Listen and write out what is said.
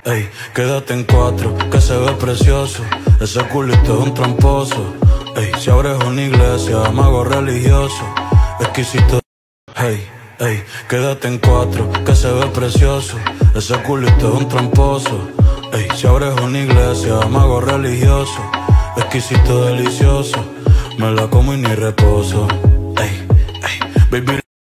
ey, quédate en 4, que se ve precioso. Ese culito es un tramposo. Ey, si abres una iglesia, mago religioso, exquisito. Hey, ey, quédate en 4, que se ve precioso. Ese culito es un tramposo. Ey, si abres una iglesia, mago religioso, exquisito, delicioso. Me la como y ni reposo. Ey, ey, baby.